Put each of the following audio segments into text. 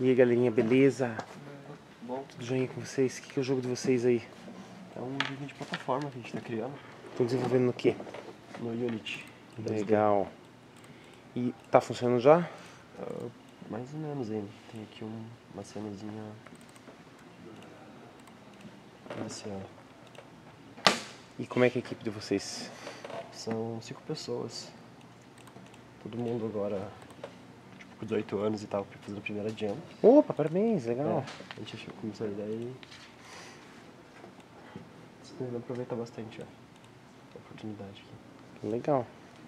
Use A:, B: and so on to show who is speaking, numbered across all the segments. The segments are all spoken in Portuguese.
A: E aí, galerinha, beleza?
B: Bom,
A: Tudo joinha com vocês? O que é o jogo de vocês aí?
B: é um joguinho de plataforma que a gente tá criando
A: Estão desenvolvendo no quê?
B: no Unity.
A: Legal. E tá funcionando já?
B: Mais ou menos ainda. Tem aqui uma cenazinha inicial.
A: E como é que é a equipe de vocês?
B: São 5 pessoas. Todo mundo agora, tipo, com 18 anos e tal, fazendo a primeira jam.
A: Opa, parabéns, legal.
B: A gente achou que começou a ideia e vai aproveitar bastante a oportunidade aqui.
A: Legal.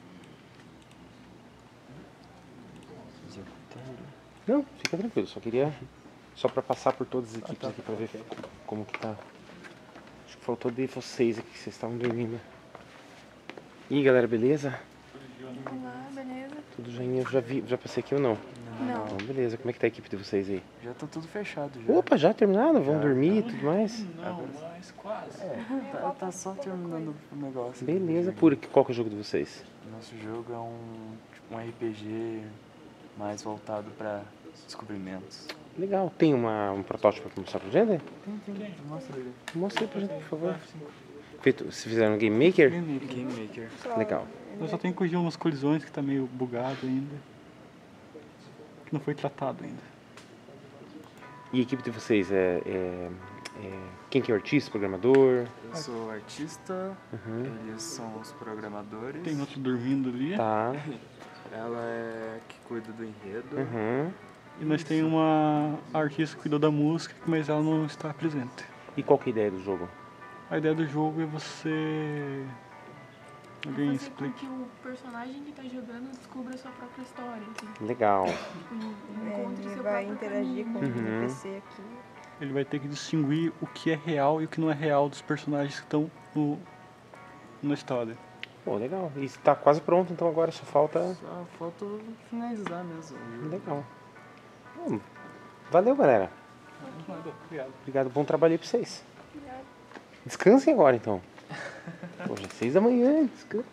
B: Executando.
A: Não, fica tranquilo, só pra passar por todas as equipes
B: tá,
A: aqui pra ver
B: ok.
A: como que tá. Acho que faltou de vocês aqui, vocês estavam dormindo. E aí, galera, beleza?
C: Olá, beleza?
A: Tudo joinha? Já passei aqui ou não?
C: Não.
A: Então, beleza. Como é que tá a equipe de vocês aí?
B: Já tá tudo fechado já.
A: Opa, já terminaram? Vão
B: Já.
A: dormir e tudo mais?
D: Não, mas quase.
B: Tá só terminando o negócio.
A: Beleza, pura. Qual que é o jogo de vocês?
D: Nosso jogo é um RPG mais voltado para descobrimentos.
A: Legal. Tem um protótipo pra mostrar pra gente?
D: Tem, mostra ele.
A: Mostra aí pra gente, por favor. Feito, se fizeram no Game Maker?
D: Game Maker.
A: Legal.
E: Eu só tenho que corrigir umas colisões que tá meio bugado ainda. Que não foi tratado ainda.
A: E a equipe de vocês quem que é o artista, programador?
D: Eu sou artista, eles são os programadores.
E: Tem outro dormindo ali.
A: Tá.
D: Ela é que cuida do enredo.
A: Uhum.
E: E nós tem uma artista que cuidou da música, mas ela não está presente.
A: E qual que é a ideia do jogo?
E: A ideia do jogo é você... Alguém
C: Fazer com
E: explica.
C: que o personagem que tá jogando descubra a sua própria história, assim.
A: Legal.
C: Tipo, encontre
F: Ele
C: seu
F: vai
C: próprio
F: interagir com
C: caminho.
F: o NPC aqui.
E: Ele vai ter que distinguir o que é real e o que não é real dos personagens que estão na história.
A: Pô, legal. E tá quase pronto, então agora só falta...
D: Só falta finalizar mesmo.
A: Legal. Valeu, galera.
E: Obrigado.
A: Obrigado, bom trabalho aí pra vocês. Descansem agora, então. Pô, já é 6 da manhã, descanse.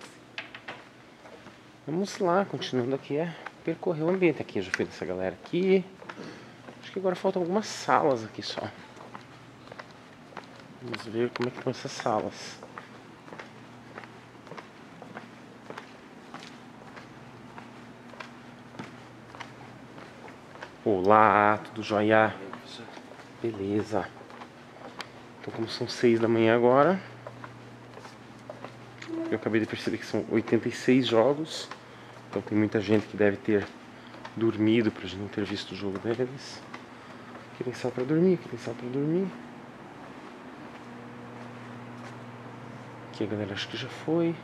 A: Vamos lá, continuando aqui, percorrer o ambiente aqui. Eu já fiz essa galera aqui. Acho que agora faltam algumas salas aqui só. Vamos ver como é que estão essas salas. Olá, tudo jóia? Beleza. Então, como são 6 da manhã agora, eu acabei de perceber que são 86 jogos. Então tem muita gente que deve ter dormido pra gente não ter visto o jogo deles. Querem só pra dormir, Aqui a galera acho que já foi.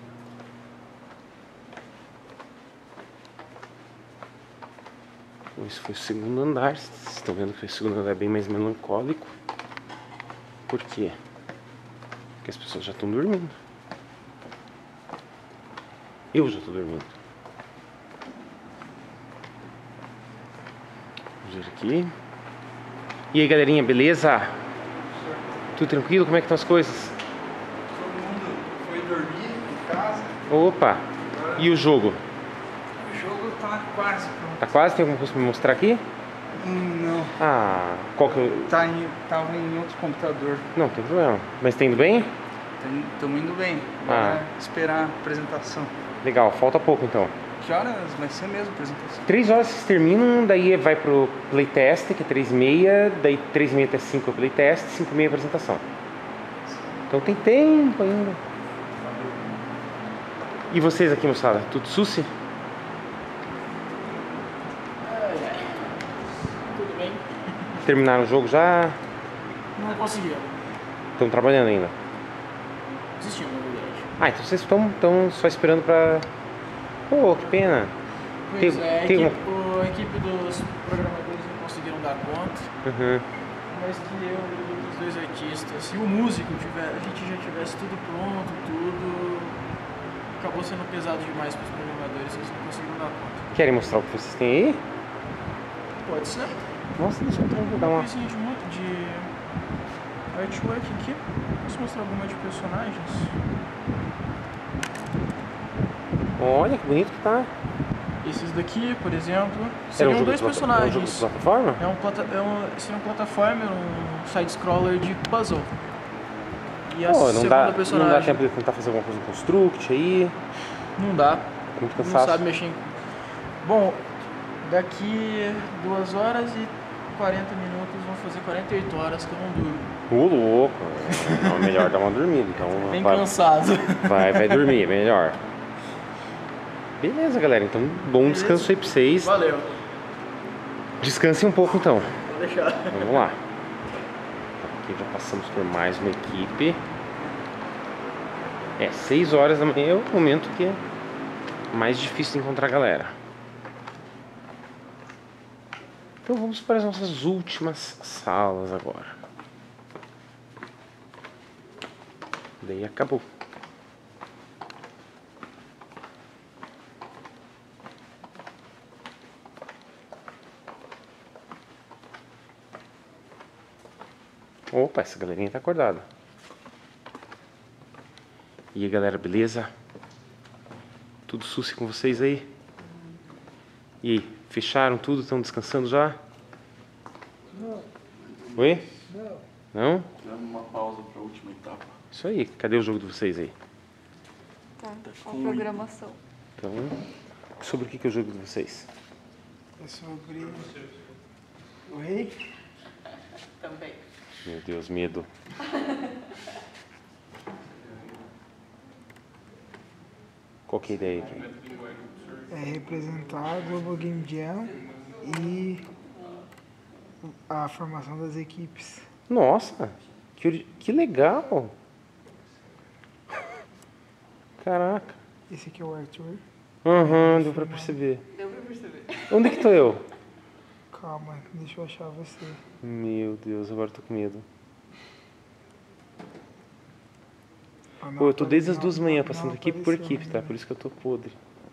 A: Esse foi o segundo andar. Vocês estão vendo que o segundo andar é bem mais melancólico. Por quê? Porque as pessoas já estão dormindo. Eu já estou dormindo. Vamos ver aqui. E aí, galerinha, beleza? Tudo tranquilo? Como é que estão as coisas?
G: Todo mundo foi dormir em casa.
A: Opa! E o jogo?
G: O jogo tá quase pronto.
A: Tá quase? Tem alguma coisa pra me mostrar aqui?
G: Não.
A: Ah, qual que eu...
G: Tava em outro computador.
A: Não, tem problema. Mas tá indo bem?
G: Estamos indo bem. Agora é esperar a apresentação.
A: Legal, falta pouco então.
G: Que horas vai ser mesmo a apresentação?
A: 3 horas vocês terminam, daí vai pro playtest, que é 3h30, daí 3h30 até 5 é o playtest, 5h30 é a apresentação. Então tem tempo ainda. E vocês aqui, moçada, tudo suci?
H: Tudo bem?
A: Terminaram o jogo já?
H: Não conseguiram.
A: Estão trabalhando ainda?
H: Desistimos, na verdade.
A: Ah, então vocês estão só esperando pra... Pô, que pena.
H: Pois
A: Tem-
H: é, a
A: tem
H: equipe dos programadores não conseguiram dar conta,
A: Uhum.
H: mas que eu e os dois artistas e o músico, a gente já tivesse tudo pronto, tudo, acabou sendo pesado demais para os programadores, eles não conseguiram dar conta.
A: Querem mostrar o que vocês têm aí?
H: Pode ser?
A: Nossa, deixa eu dar
H: Uma
A: uma...
H: coisinha de artwork aqui. Posso mostrar alguma de personagens?
A: Olha que bonito que tá.
H: Esses daqui, por exemplo,
A: Era
H: seriam
A: jogo
H: dois
A: de plata- Era um jogo de
H: personagens.
A: plataforma?
H: Seria um plataformer, um side-scroller de puzzle. E a
A: Pô, não
H: segunda
A: dá
H: personagem.
A: tempo de tentar fazer alguma coisa no Construct aí.
H: Não dá.
A: Muito
H: Não
A: cansaço.
H: sabe mexer em... Bom, daqui 2 horas e 40 minutos vão fazer 48 horas que eu não durmo.
A: Ô, louco. É melhor dar uma dormida. Então,
H: Bem cansado.
A: vai dormir, é melhor. Beleza, galera. Então, bom descanso aí pra vocês.
H: Valeu.
A: Descansem um pouco então.
H: Vou deixar.
A: Vamos lá. Aqui já passamos por mais uma equipe. 6 horas da manhã é o momento que é mais difícil de encontrar a galera. Então vamos para as nossas últimas salas agora. Daí acabou. Opa, essa galerinha tá acordada. E aí, galera, beleza? Tudo suci com vocês aí? E aí, fecharam tudo? Estão descansando já?
G: Não.
A: Oi?
G: Não.
A: Não?
D: Dando uma pausa para a última etapa.
A: Isso aí, cadê o jogo de vocês aí?
F: Tá, a programação.
A: Então, sobre o que é o jogo de vocês?
G: É sobre o rei.
F: Também.
A: Meu Deus, medo. Qual que é a ideia aqui?
G: É representar a Global Game Jam e a formação das equipes.
A: Nossa, que legal! Caraca.
G: Esse aqui é o Arthur.
A: Aham, deu pra perceber.
F: Deu pra perceber.
A: Onde que tô eu?
G: Calma, deixa eu achar você.
A: Meu Deus, agora eu tô com medo.
G: Ah, não
A: Pô, eu tô desde as
G: não-
A: 2 da manhã
G: não
A: passando equipe por
G: apareceu
A: equipe, tá?
G: ainda.
A: Por isso que eu tô podre.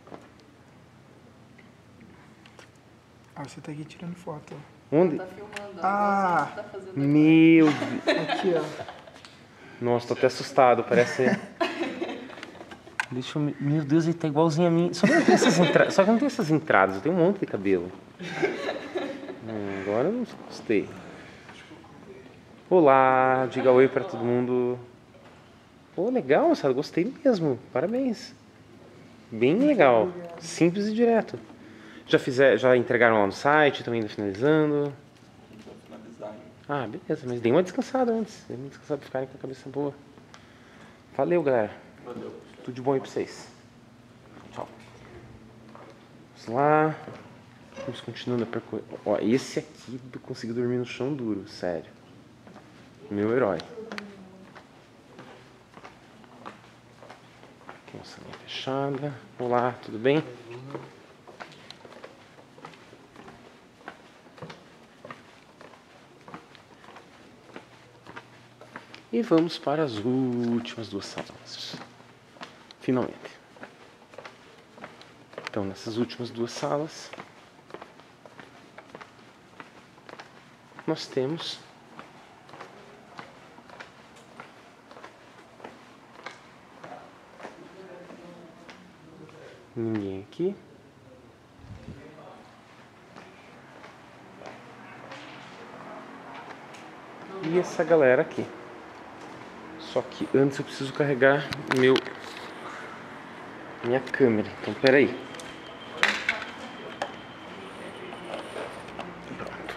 G: Ah, você tá aqui tirando foto.
A: Onde?
F: Tá filmando.
G: Ah.
F: Tá fazendo aqui.
A: Meu Deus.
G: Aqui, ó.
A: Nossa, tô até assustado, parece... Deixa eu... Meu Deus, ele tá igualzinho a mim. Só que, Só que eu não tenho essas entradas, eu tenho um monte de cabelo. Agora eu não gostei. Olá, diga oi pra todo mundo. Pô, legal, moçada, gostei mesmo. Parabéns. Bem legal. Simples e direto. Já entregaram lá no site, estão ainda finalizando. Ah, beleza, mas dei uma descansada antes. Dei uma descansada pra ficarem com a cabeça boa. Valeu, galera.
D: Valeu.
A: Tudo de bom aí pra vocês. Tchau. Vamos lá. Vamos continuando a percorrer. Ó, esse aqui eu consegui dormir no chão duro, sério. Meu herói. Aqui uma salinha fechada. Olá, tudo bem? E vamos para as últimas 2 salas. Finalmente. Então, nessas últimas 2 salas, nós temos ninguém aqui. E essa galera aqui. Só que antes eu preciso carregar minha câmera. Então, peraí. Pronto.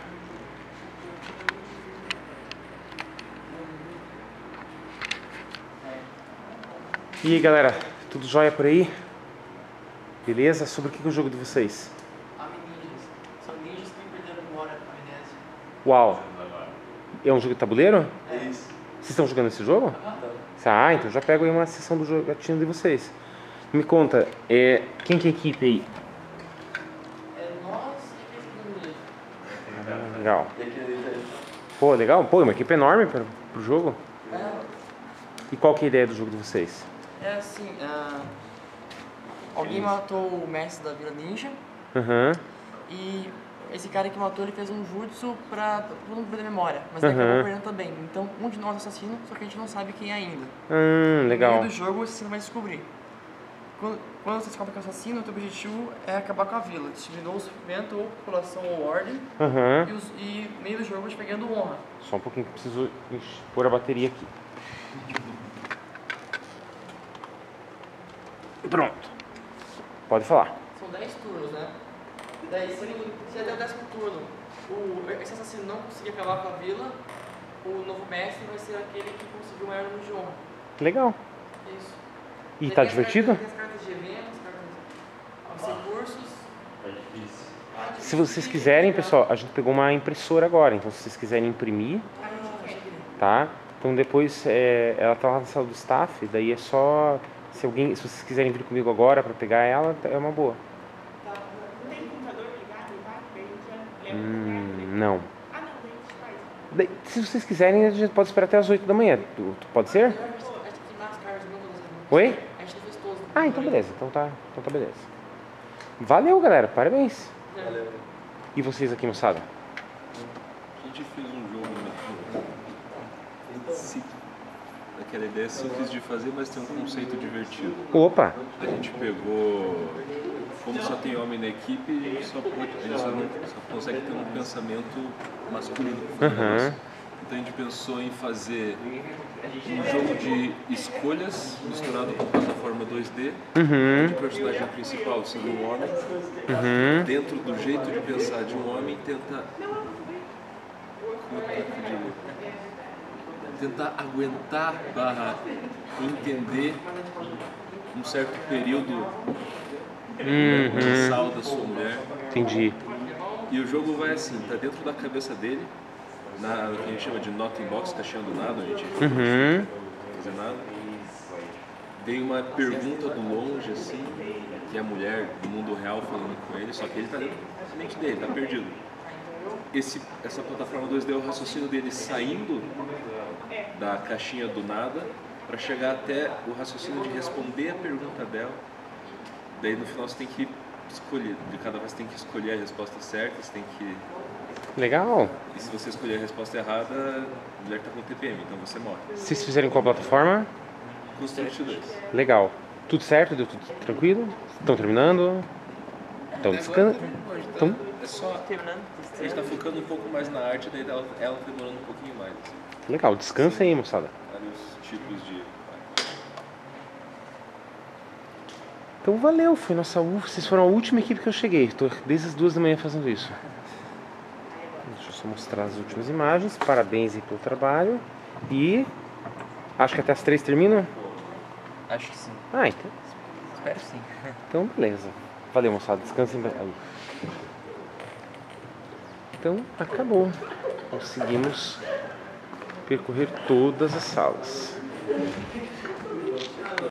A: E aí, galera? Tudo jóia por aí? Beleza? Sobre o que é o jogo de vocês?
H: Amnésias. São ninjas que perderam memória, amnésia.
A: Uau! É um jogo de tabuleiro?
D: É isso.
A: Vocês estão jogando esse jogo? Ah, então já pego aí uma sessão do jogatinho de vocês. Me conta, quem que é a equipe aí?
H: É nós e aqueles meninos.
A: Legal.
D: E aquele
A: Pô, legal. Pô, é uma equipe enorme pro jogo.
H: É,
A: E qual que é a ideia do jogo de vocês?
H: é assim, alguém matou o mestre da Vila Ninja
A: Aham.
H: e esse cara que matou ele fez um jutsu pra todo mundo perder a memória, mas ele
A: Aham.
H: acabou perdendo também. Então um de nós é assassino, só que a gente não sabe quem é ainda.
A: Legal.
H: No meio do jogo você não vai descobrir.
I: Quando você descobre que é assassino, o teu objetivo é acabar com a vila. Diminuir o sofrimento ou população ou ordem.
A: Aham.
I: E meio do jogo a gente vai ganhando honra.
A: Só um pouquinho que preciso pôr a bateria aqui. Pronto. Pode falar.
I: São 10 turnos, né? Daí, se até o 10º turno esse assassino não conseguir acabar com a vila, o novo mestre vai ser aquele que conseguiu o maior número de honra.
A: Legal.
I: Isso.
A: E
I: Daí
A: tá
I: tem
A: divertido?
I: Tem as cartas de eventos, cartas de recursos.
A: Se vocês quiserem, pessoal, a gente pegou uma impressora agora, então se vocês quiserem imprimir, tá? Então depois ela tá lá na sala do staff, daí é só se vocês quiserem vir comigo agora para pegar ela, é uma boa.
C: Tem computador ligado lá? Que a gente
A: Não.
C: Ah, não, a gente faz.
A: Daí, se vocês quiserem, a gente pode esperar até as 8 da manhã. Pode ser? Oi?
I: A gente fez todos.
A: Ah, então beleza. Então tá beleza. Valeu, galera. Parabéns.
J: Valeu.
A: E vocês aqui, moçada?
J: A gente fez um jogo daquela ideia simples de fazer, mas tem um conceito divertido.
A: Opa!
J: A gente pegou, como só tem homem na equipe, a gente só consegue ter um pensamento masculino. Então a gente pensou em fazer um jogo de escolhas misturado com plataforma 2D, onde o personagem principal sendo um homem, dentro do jeito de pensar de um homem, tentar aguentar / entender um certo período mensal da sua mulher.
A: Entendi.
J: E o jogo vai assim, tá dentro da cabeça dele, na que a gente chama de nothing box, caixinha do nada, a gente não fazer nada. Tem uma pergunta do longe, assim, que é a mulher do mundo real falando com ele, só que ele tá dentro da mente dele, tá perdido. Essa plataforma 2D é o raciocínio dele saindo da caixinha do nada para chegar até o raciocínio de responder a pergunta dela. Daí no final você tem que escolher, de cada vez você tem que escolher a resposta certa, você tem que...
A: Legal.
J: E se você escolher a resposta errada, a mulher tá com TPM, então você morre.
A: Se vocês fizerem qual plataforma?
J: Construct 2.
A: Legal. Tudo certo? Deu tudo tranquilo? Estão terminando? Estão descansando?
J: É só terminando. A gente tá focando um pouco mais na arte, daí ela tá demorando um pouquinho mais.
A: Legal, descansa aí, moçada.
J: Vários tipos de...
A: Então valeu, foi nossa vocês foram a última equipe que eu cheguei. Estou desde as 2 da manhã fazendo isso. Deixa eu só mostrar as últimas imagens. Parabéns aí pelo trabalho. E acho que até as 3 terminam?
D: Acho que sim.
A: Ah, então.
D: Espero sim.
A: Então beleza. Valeu, moçada. Descansem aí. Então acabou. Conseguimos percorrer todas as salas.